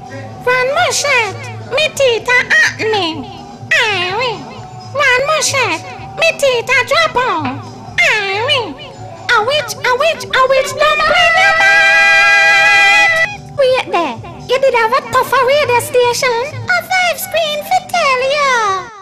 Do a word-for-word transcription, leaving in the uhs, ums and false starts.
One more shot, me teeth are happening. Aye, we. One more shot, me teeth are drop on. Aye, we. A witch, a witch, a witch, don't bring your mind. Wait there, you did have a tougher radio station. A five screen for tell ya.